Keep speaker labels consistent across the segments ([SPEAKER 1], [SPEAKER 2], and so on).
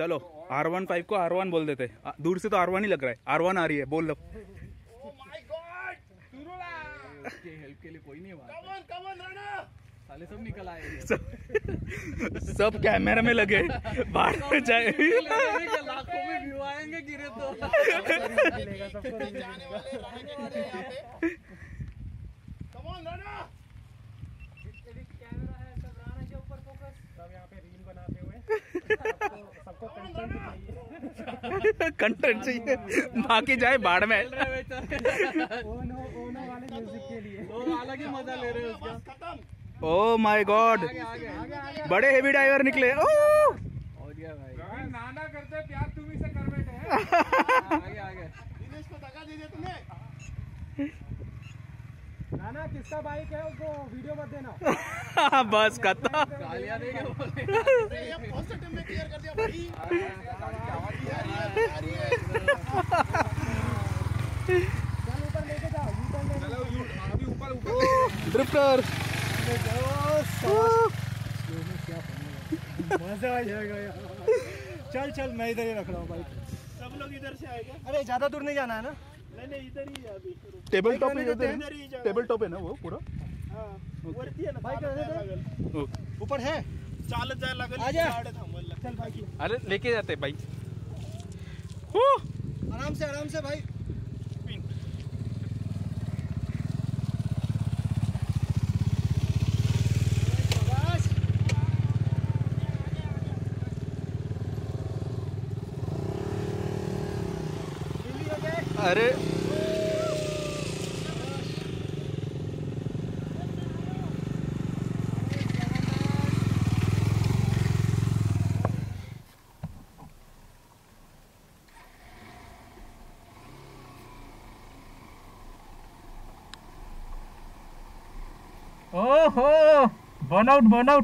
[SPEAKER 1] चलो R15 को R1 बोल देते, दूर से तो R1 ही लग रहा है, R1 आ रही है, बोल लो।
[SPEAKER 2] हेल्प के लिए कोई नहीं हुआ, साले सब निकल आए,
[SPEAKER 1] सब कैमरा में लगे, बाहर में जाए
[SPEAKER 2] लाखों में व्यू आएंगे गिरे तो
[SPEAKER 1] कंटेंट चाहिए, बाकी जाए बाढ़ में।
[SPEAKER 2] अलग ही मजा ले रहे हो उसका।
[SPEAKER 1] ओ माय गॉड, बड़े हेवी डाइवर निकले। ओ
[SPEAKER 2] भाई नाना करते प्यार तुम ही से कर बैठे हैं। आगे दिनेश को धक्का दे दिया तुमने। नाना किसका बाइक है उसको वीडियो मत देना।
[SPEAKER 1] बस खत्म,
[SPEAKER 2] गालियां देंगे बोले। ये फर्स्ट टाइम में क्लियर कर दिया भाई। चल ऊपर लेके जाओ, चलो अभी ऊपर
[SPEAKER 1] ड्रिफ्टर।
[SPEAKER 2] मजा आ जाएगा यार। चल चल मैं इधर ही रख रहा हूँ बाइक, सब लोग इधर से आएंगे। अरे ज्यादा दूर नहीं जाना है ना? नहीं इधर ही है अभी।
[SPEAKER 1] टेबल टॉप है, टेबल टॉप है ना वो पूरा।
[SPEAKER 2] हाँ वरती है ना, ऊपर है, चालत जाए लागल। आजा चल भाई,
[SPEAKER 1] अरे लेके जाते भाई,
[SPEAKER 2] आराम से भाई।
[SPEAKER 1] अरे ओहो, बर्न आउट।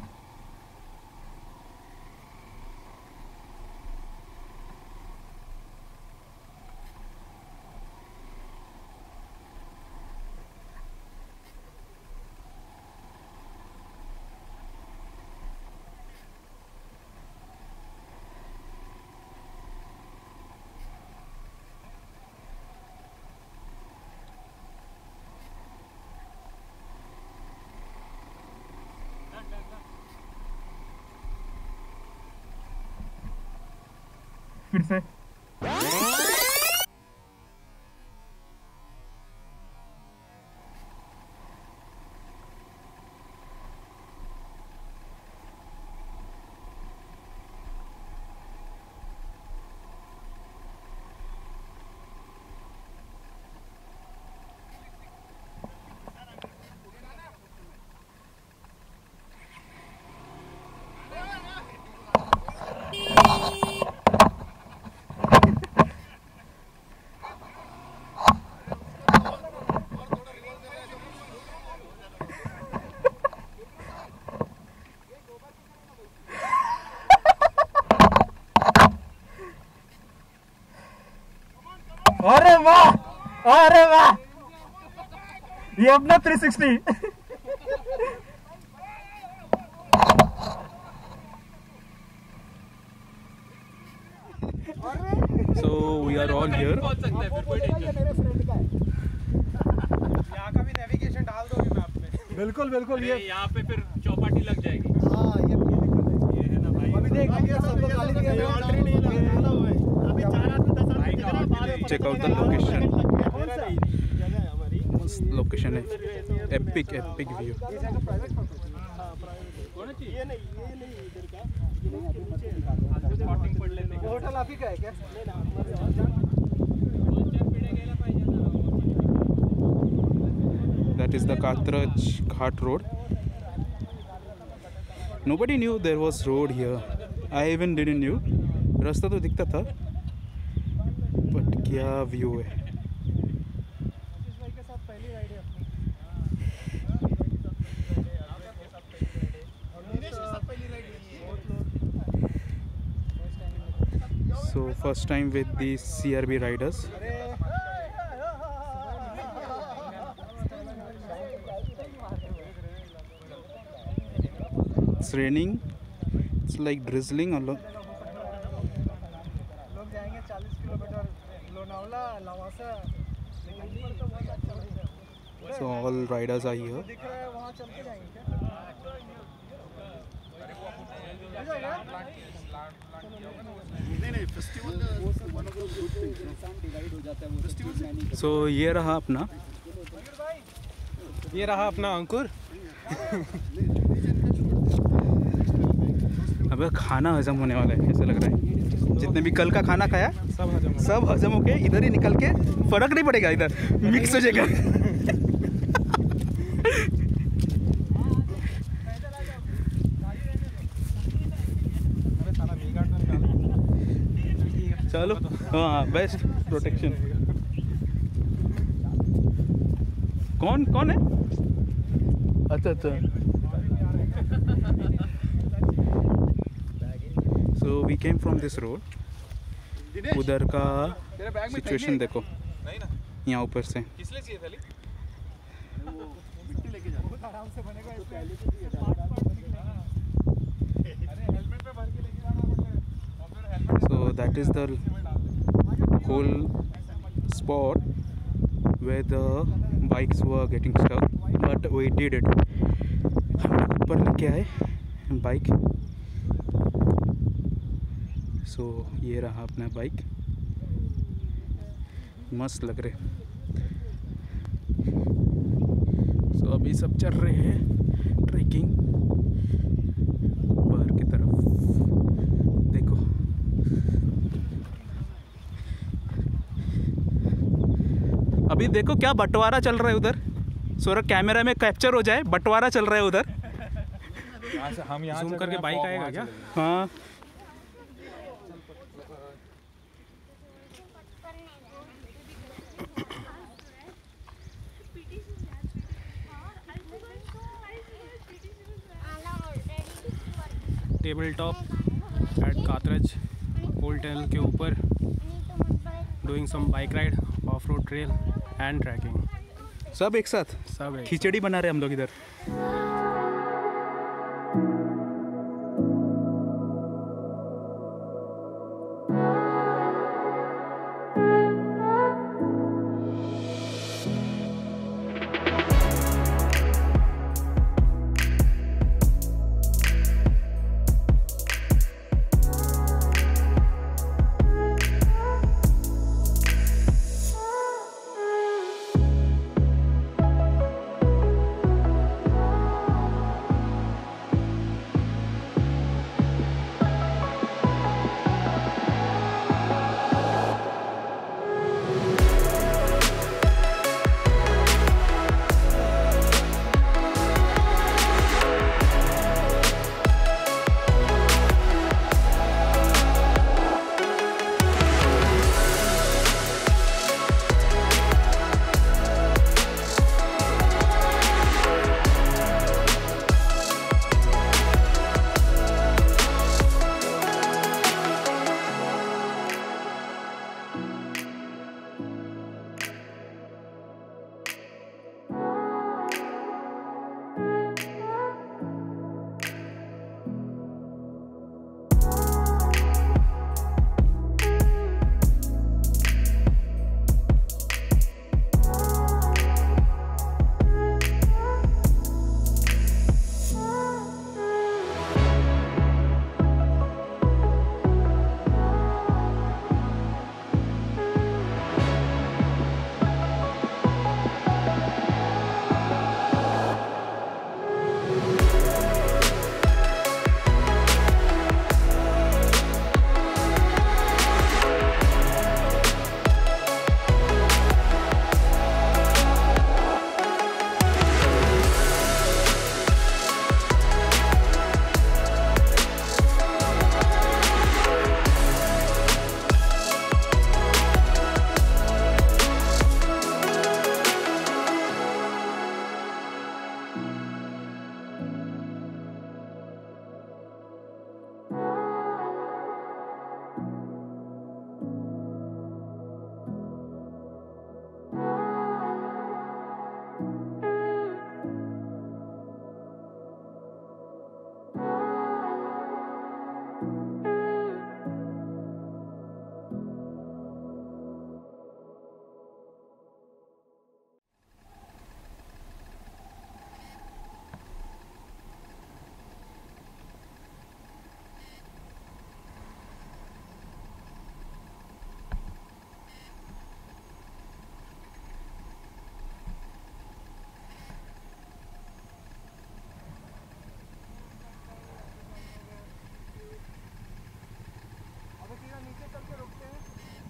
[SPEAKER 1] फिर से अरे वाह, अरे वाह, ये अपना 360। So we are all here.
[SPEAKER 2] यहाँ का भी नेविगेशन डाल दोगे मैप में? बिल्कुल बिल्कुल, ये यहाँ पे फिर चौपाटी लग जाएगी। हाँ ये है ना भाई, अभी देख सबको गाली दिया, ऑलरेडी नहीं लगा हुआ है। अभी 4 आदमी 10 आदमी
[SPEAKER 1] Check out the location. मस्त लोकेशन है, एपिक व्यू।
[SPEAKER 2] ये नहीं इधर का, होटल आप ही का है क्या?
[SPEAKER 1] That is the Katraj Ghat road. Nobody knew there was road here. I even didn't knew. रास्ता तो दिखता था, बट क्या व्यू है। So first time with the CRB riders. It's raining. It's like drizzling a lot.
[SPEAKER 2] Lonavala Lavasa
[SPEAKER 1] So all riders are here.
[SPEAKER 2] दिख रहा है वहाँ चल के जाएंगे क्या?
[SPEAKER 1] So ये रहा अपना
[SPEAKER 2] अंकुर।
[SPEAKER 1] अबे खाना हजम होने वाला है ऐसा लग रहा है। जितने भी कल का खाना खाया सब हजम हो के इधर ही निकल के फर्क नहीं पड़ेगा, इधर मिक्स हो जाएगा। चलो हाँ बेस्ट प्रोटेक्शन। कौन कौन है? अच्छा अच्छा। So we came from this road. उधर का सिचुएशन देखो यहाँ ऊपर से। So that is the whole spot where the bikes were getting stuck, but we did it. हम लोग ऊपर लेके आए बाइक। सो ये रहा अपना बाइक, मस्त लग रहे। सो अभी सब चल रहे हैं ट्रैकिंग ऊपर की तरफ। देखो अभी देखो क्या बंटवारा चल रहा है उधर। सोरा कैमरा में कैप्चर हो जाए, बंटवारा चल रहा है उधर।
[SPEAKER 2] हम यहाँ जूम करके बाइक आएगा क्या?
[SPEAKER 1] हाँ
[SPEAKER 2] table top at Katraj old tunnel के ऊपर, doing some bike ride, off road trail and trekking.
[SPEAKER 1] सब एक साथ,
[SPEAKER 2] सब
[SPEAKER 1] खिचड़ी बना रहे हम लोग इधर।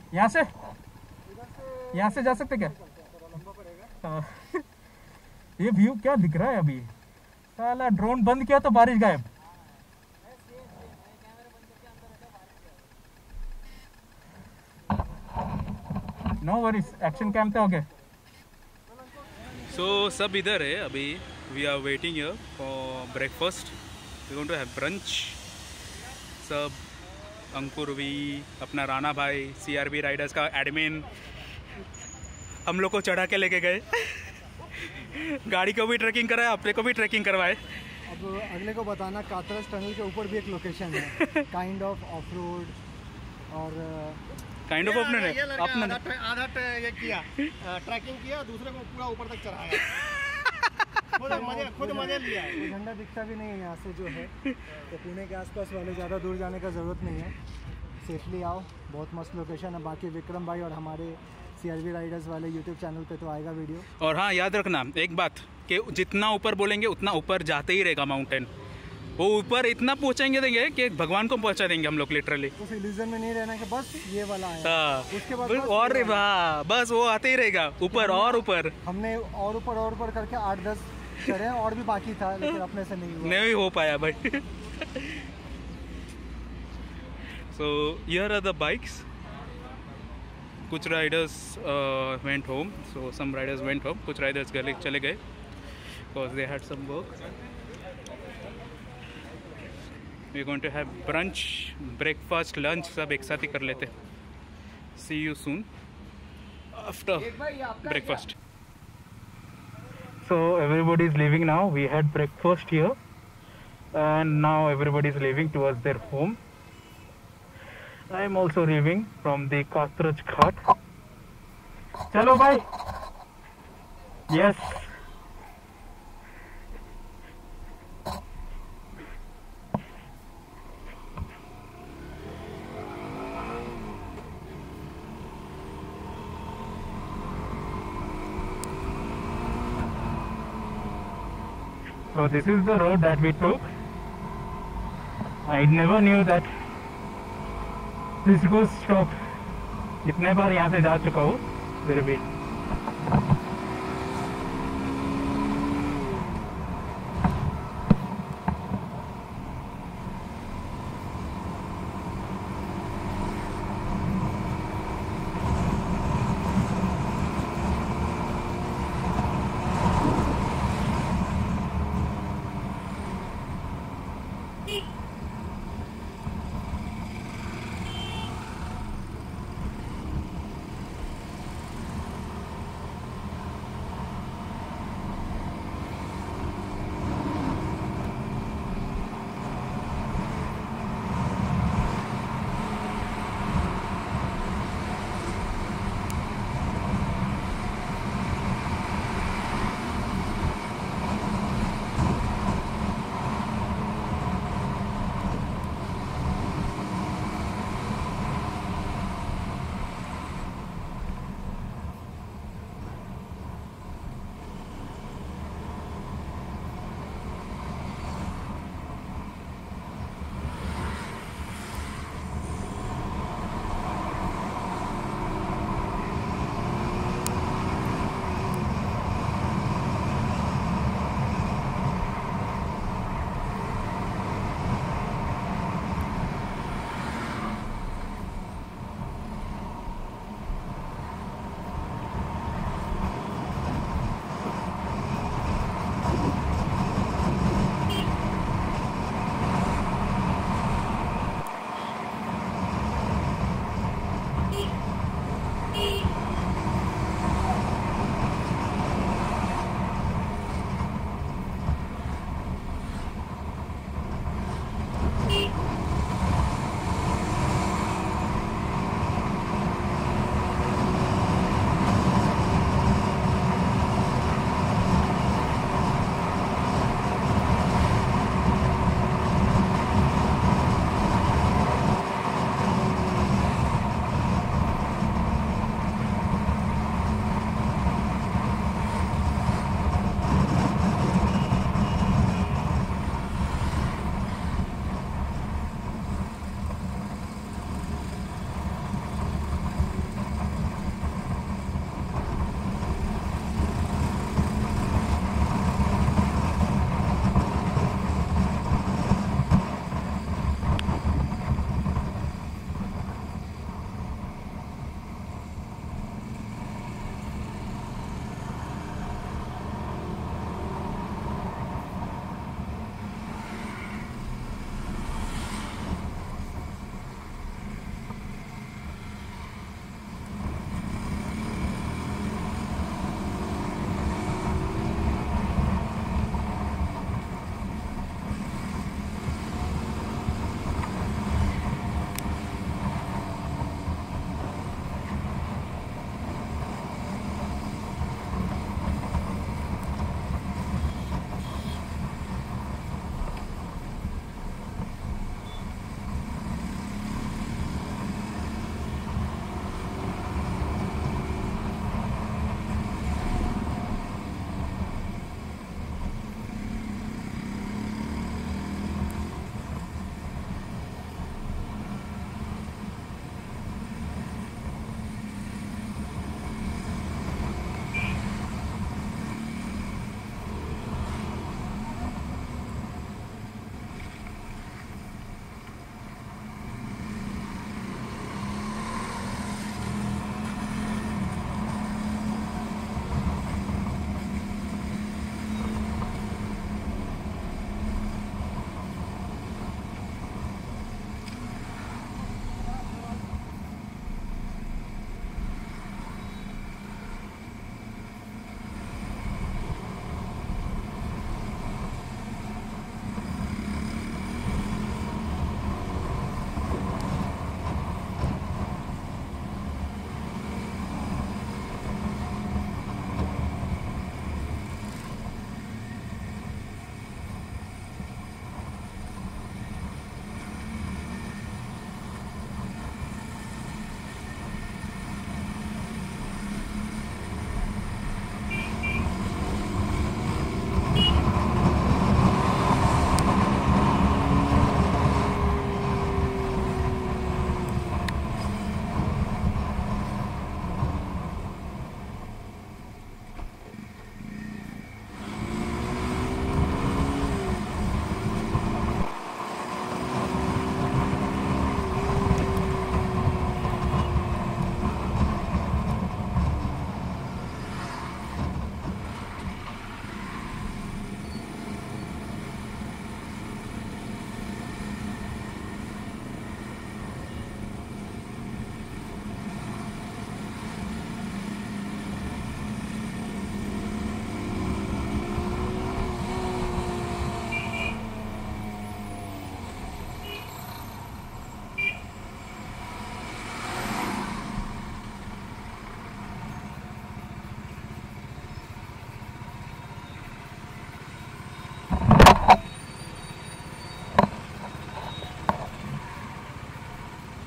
[SPEAKER 1] यहाँ से जा सकते क्या? हाँ। ये व्यू क्या दिख रहा है अभी? साला ड्रोन बंद किया तो बारिश गायब। नो वरीज, एक्शन कैम पे हो गए। सो सब इधर है अभी। We are waiting here for breakfast. We going to have brunch. सब अंकुर भी, अपना राणा भाई, CRB राइडर्स का एडमिन, हम लोग को चढ़ा के लेके गए। गाड़ी को भी ट्रैकिंग कराया, अपने को भी ट्रैकिंग करवाए।
[SPEAKER 2] अब अगले को बताना, कातरस टनल के ऊपर भी एक लोकेशन है काइंड ऑफ ऑफ रोड और
[SPEAKER 1] काइंड ऑफ अपने
[SPEAKER 2] आधा ये किया ट्रैकिंग किया, दूसरे को पूरा ऊपर तक चढ़ाया। खुद मजे लिया। झंडा दिखता भी नहीं है यहाँ से जो है, तो पुणे के आसपास वाले ज़्यादा दूर जाने का ज़रूरत नहीं है, सेफली आओ। बहुत मस्त लोकेशन है। बाकी विक्रम भाई और हमारे CRB राइडर्स वाले YouTube चैनल पे तो आएगा वीडियो।
[SPEAKER 1] और हाँ, याद रखना एक बात कि जितना ऊपर बोलेंगे उतना ऊपर जाते ही रहेगा माउंटेन। वो ऊपर इतना पहुँचाएंगे देंगे कि भगवान को पहुँचा देंगे हम लोग लिटरली।
[SPEAKER 2] उस इल्यूजन में नहीं रहना कि बस ये वाला है।
[SPEAKER 1] हाँ,
[SPEAKER 2] उसके बाद
[SPEAKER 1] और बस वो आते ही रहेगा ऊपर और ऊपर।
[SPEAKER 2] हमने और ऊपर करके 8-10 चढ़े, और भी बाकी था, लेकिन अपने से नहीं
[SPEAKER 1] हो पाया भाई। So here are the bikes. कुछ riders went home, so some riders went home, कुछ राइडर्स घर चले गए because they had some work. We going to have brunch, breakfast, lunch सब एक साथ ही कर लेते। See you soon after breakfast. So everybody is leaving now. We had breakfast here and now everybody is leaving towards their home. I am also leaving from the Katraj Ghat. Chalo bhai. Yes. So this is the road that we took. I never knew that this goes stop. इतने बार यहाँ से जा चुका हूँ फिर भी।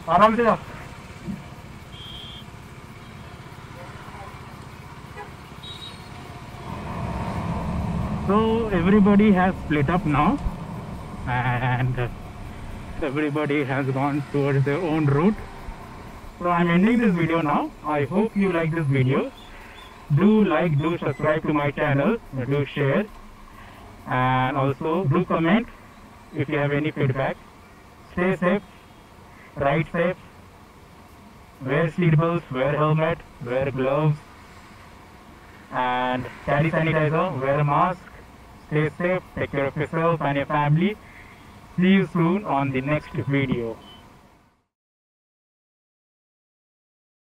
[SPEAKER 1] आराम से जाओ। So everybody has split up now, and everybody has gone towards their own route. So I'm ending this video now. I hope you like this video. Do like, do subscribe to my channel, do share, and also do comment if you have any feedback. Stay safe, ride safe, wear seat belts, wear helmet, wear gloves, and carry sanitizer, wear a mask. Stay safe, take care of yourself and your family. See you soon on the next video.